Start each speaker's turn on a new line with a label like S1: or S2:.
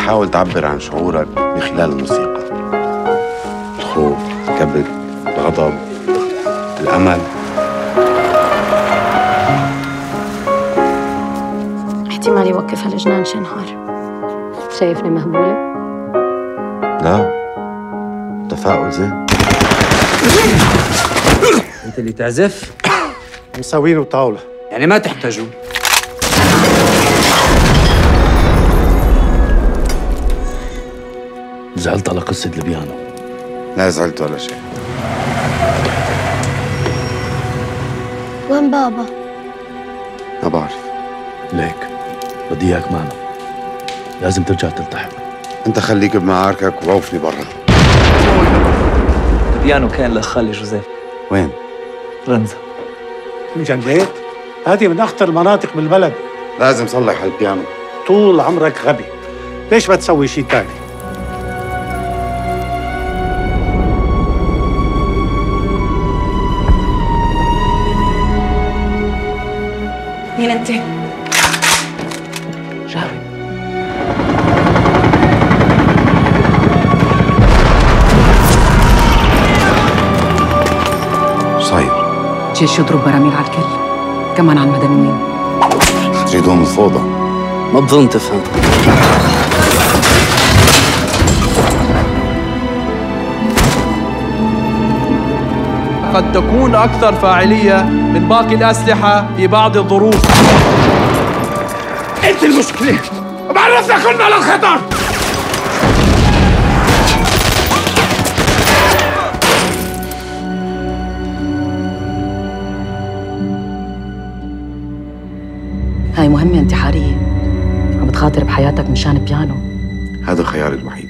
S1: تحاول تعبر عن شعورك من خلال الموسيقى. الخوف، الكبت، الغضب، الأمل.
S2: احتمال يوقف هالجنان شي نهار. شايفني مهبولة؟
S1: لا، تفاؤل زين.
S3: انت اللي تعزف؟
S4: مساوين وطاولة،
S3: يعني ما تحتاجوا.
S5: زعلت على قصة البيانو؟
S1: لا زعلت ولا شيء.
S2: وين بابا؟
S1: ما بعرف.
S5: ليك بدي اياك معنا، لازم ترجع تلتحق.
S1: انت خليك بمعاركك ووقفني برا.
S6: البيانو كان لخالي جوزيف.
S1: وين؟
S6: رنزة.
S4: جنيت؟ هذه من أخطر المناطق بالبلد.
S1: لازم صلح هالبيانو.
S4: طول عمرك غبي، ليش ما تسوي شيء تاني؟
S2: مين انت؟
S6: جاوي.
S1: صاير؟
S7: جيش يضرب براميل على الكل، كمان على المدنيين.
S1: تريدون الفوضى؟
S6: ما بظن تفهم.
S8: قد تكون أكثر فاعلية من باقي الأسلحة في بعض الظروف.
S4: أنت المشكلة، بعرفنا كلنا على الخطر.
S7: هاي مهمة انتحارية، عم بتخاطر بحياتك مشان بيانو.
S1: هذا خياري الوحيد.